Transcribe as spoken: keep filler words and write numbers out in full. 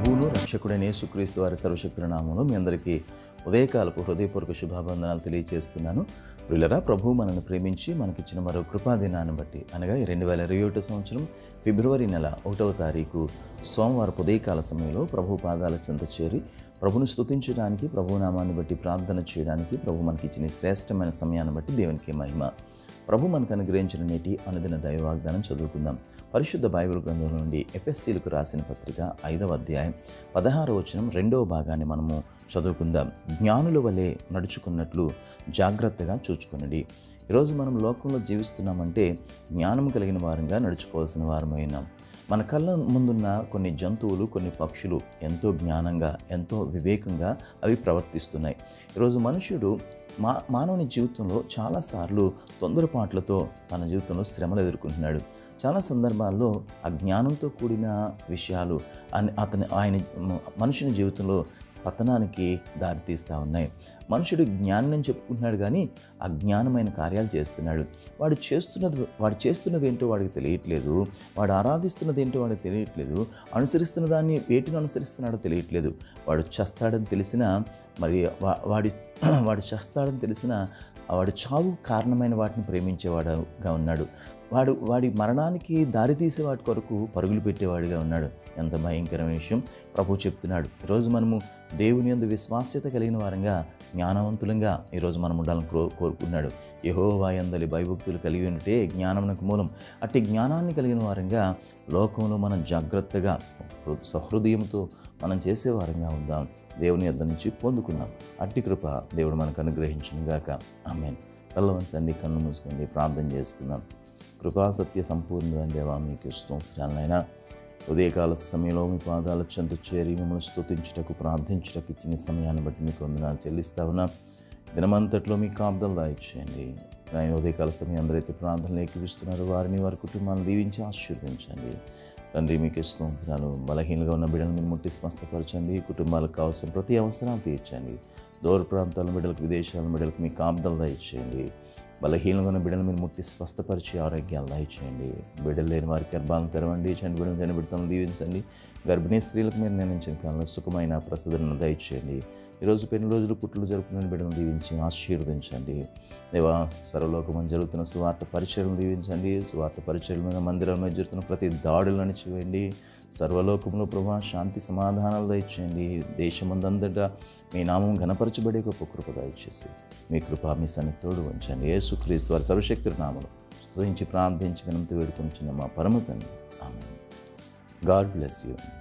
ప్రభువును రక్షకుడైన యేసుక్రీస్తు వారి సర్వశక్తుల నామములో మీ అందరికీ ఉదయకాలపు హృదయపూర్వక శుభాబంధనాలు తెలియజేస్తున్నాను. ప్రియులరా, ప్రభువు మనల్ని ప్రేమించి మనకిచ్చిన మరో కృపాదినాన్ని బట్టి అనగా రెండు వేల ఇరవై ఒకటో సంవత్సరం ఫిబ్రవరి నెల ఒకటవ తారీఖు సోమవారం ఉదయకాల సమయంలో ప్రభు పాదాల చెంత చేరి ప్రభుని స్తుతించడానికి, ప్రభు నామాన్ని బట్టి ప్రార్థన చేయడానికి ప్రభు మనకి ఇచ్చిన శ్రేష్టమైన సమయాన్ని బట్టి దేవునికి మహిమ. ప్రభు మనకు అనుగ్రహించిన నేటి అనుదిన దైవ వాగ్దానం చదువుకుందాం. పరిశుద్ధ బైబిల్ గ్రంథం నుండి ఎఫెస్సీలకు రాసిన పత్రిక ఐదవ అధ్యాయం పదహారవ వచనం రెండవ భాగాన్ని మనము చదువుకుందాం. జ్ఞానుల వలె నడుచుకున్నట్లు జాగ్రత్తగా చూచుకునండి. ఈరోజు మనం లోకంలో జీవిస్తున్నామంటే జ్ఞానం కలిగిన వారంగా నడుచుకోవాల్సిన వారమైనాం. మన కళ్ళ ముందున్న కొన్ని జంతువులు, కొన్ని పక్షులు ఎంతో జ్ఞానంగా, ఎంతో వివేకంగా అవి ప్రవర్తిస్తున్నాయి. ఈరోజు మనుషుడు మా మానవుని జీవితంలో చాలాసార్లు తొందరపాట్లతో తన జీవితంలో శ్రమలు ఎదుర్కొంటున్నాడు. చాలా సందర్భాల్లో ఆ జ్ఞానంతో కూడిన విషయాలు అతని ఆయన మనుషుని జీవితంలో పతనానికి దారితీస్తూ ఉన్నాయి. మనుషుడు జ్ఞానం చెప్పుకుంటున్నాడు, కానీ అజ్ఞానమైన కార్యాలు చేస్తున్నాడు. వాడు చేస్తున్నది వాడు చేస్తున్నది ఏంటో వాడికి తెలియట్లేదు. వాడు ఆరాధిస్తున్నది ఏంటో వాడికి తెలియట్లేదు. అనుసరిస్తున్న దాన్ని వేటిని అనుసరిస్తున్నాడో తెలియట్లేదు. వాడు చస్తాడని తెలిసినా మరి వాడి వాడు చస్తాడని తెలిసినా వాడు చావు కారణమైన వాటిని ప్రేమించేవాడుగా ఉన్నాడు. వాడు వాడి మరణానికి దారితీసే వాటి కొరకు పరుగులు పెట్టేవాడిగా ఉన్నాడు. ఎంత భయంకరమైన విషయం ప్రభు చెప్తున్నాడు. ఈరోజు మనము దేవుని యందు విశ్వాస్యత కలిగిన వారంగా, జ్ఞానవంతులంగా ఈరోజు మనం ఉండాలని కో కోరుకున్నాడు యెహోవా యందలి భయభక్తులు కలిగి ఉంటే జ్ఞానమునకు మూలం. అట్టి జ్ఞానాన్ని కలిగిన వారంగా లోకంలో మనం జాగ్రత్తగా సహృదయంతో మనం చేసేవారంగా ఉందాం. దేవుని యొద్ద నుంచి పొందుకున్నాం. అట్టి కృప దేవుడు మనకు అనుగ్రహించును గాక. ఆమేన్. కళ్ళ వంచండి, కన్ను మూసుకోండి, ప్రార్థన చేసుకుందాం. కృపా సత్య సంపూర్ణమైన దేవా, మీకు స్తోత్రాలైనా ఉదయకాల సమయంలో మీ పాదాల చెంత చేరి మిమ్మల్ని స్తుతించుటకు, ప్రార్థించుటకు ఇచ్చిన సమయాన్ని బట్టి మీకు వందనాలు చెల్లిస్తా ఉన్నా. దినమంతట్లో మీ కాపుదలు దాయిచ్చేయండి. ఆయన ఉదయకాల సమయం అందరైతే ప్రార్థనలు ఏకీవిస్తున్నారు వారిని, వారి కుటుంబాలను దీవించి ఆశీర్వదించండి. తండ్రి, మీకు స్తోత్రాలు. బలహీనంగా ఉన్న బిడ్డలను మీరు ముట్టి స్వస్థపరచండి. కుటుంబాలకు కావాల్సిన ప్రతి అవసరాలు తీర్చండి. దూర ప్రాంతాల బిడ్డలకు, విదేశాల బిడ్డలకు మీ కాపుదలు దయచేయండి. బలహీనంగా ఉన్న బిడ్డలు మీరు ముట్టి స్వస్థపరిచి ఆరోగ్యాలు దయచేయండి. బిడ్డలు లేని వారికి గర్భాలను తెరవండి. చండి బిడ్డలు చని బిడ్డలను దీవించండి. గర్భిణీ స్త్రీలకు మీరు నిర్ణయించిన కాలంలో సుఖమైన ప్రసదనను దయచేయండి. ఈరోజు పెళ్లి రోజులు పుట్టులు జరుపుకునే బిడ్డలను దీవించి ఆశీర్వదించండి. దేవా, సర్వలోకం జరుగుతున్న సువార్త పరిచయలను దీవించండి. సువార్త పరిచయల మీద, మందిరాల మీద జరుగుతున్న ప్రతి దాడులను అణిచివేయండి. సర్వలోకంలో ప్రభా శాంతి సమాధానాలు దయచేయండి. దేశమందంతటా మీ నామం ఘనపరచబడే గొప్ప కృప దయచేసి మీ కృప మీ సన్నిధితోడు ఉంచండి. యేసుక్రీస్తు వారి సర్వశక్తుల నామములో స్తుతించి ప్రార్థించి వినంతి వేడుకొనిచున్న మా పరమ తండ్రి. ఆమేన్. God bless you.